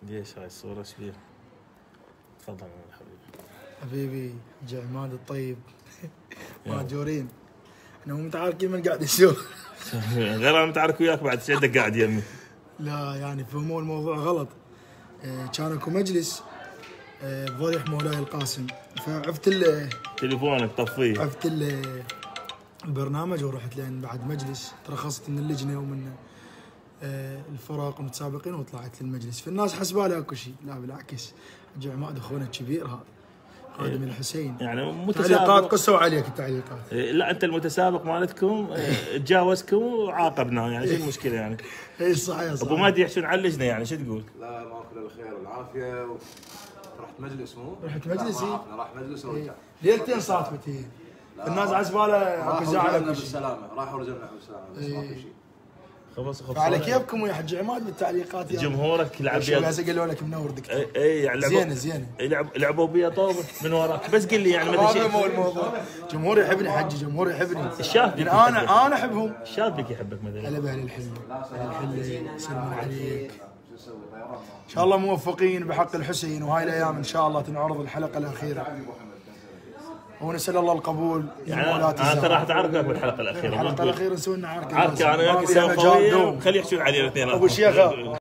ليش هاي الصورة ايش فيها؟ تفضل يا حبيبي. حبيبي جعماد الطيب ماجورين. احنا مو متعاركين من قاعد نسوي. غير انا متعارك وياك بعد، ايش عندك قاعد يمي؟ لا يعني فهموا الموضوع غلط. كان اكو مجلس بضيح مولاي القاسم، فعفت تليفونك طفيه. عفت البرنامج ورحت لين بعد مجلس، ترخصت من اللجنه ومن الفرق المتسابقين وطلعت للمجلس. فالناس حسبالها اكو شيء، لا بالعكس، جعماد اخونا الكبير هذا خادم الحسين. يعني متسابق. تعليقات قصوا عليك التعليقات. لا انت المتسابق مالتكم تجاوزكم وعاقبناه، يعني شو المشكله يعني؟ اي صحيح صحيح. ابو مهدي يحشون على اللجنه، يعني شو تقول؟ لا ما كل الخير والعافيه رحت مجلس مو؟ رحت مجلس. راح مجلس ورجع. ليلتين صادفت هي. الناس عزباله اكو زعل بالسلامه، راحوا ورجعنا بالسلامه بس ما في شيء. خبص على كيفكم يا حج عماد بالتعليقات. جمهورك يلعب بيها هسه قالوا لك منور دكتور. اي يعني زينه لعبوا بيها طوبه من وراك، بس قل لي يعني ما شيء الموضوع. جمهور يحبني حجي، جمهور يحبني. الشاف بيك انا احبهم. الشاف بيك يحبك مثلا. هلا باهل الحلم، اهل الحلم يسلمون عليك. ان شاء الله موفقين بحق الحسين، وهاي الايام ان شاء الله تنعرض الحلقه الاخيره ونسال الله القبول. يعني انت راح تعركك بالحلقه الاخيره. الحلقه الاخيره نسوي لنا عركه. انا وياك نسوي خلي يحشون علينا الاثنين. ابو شيخه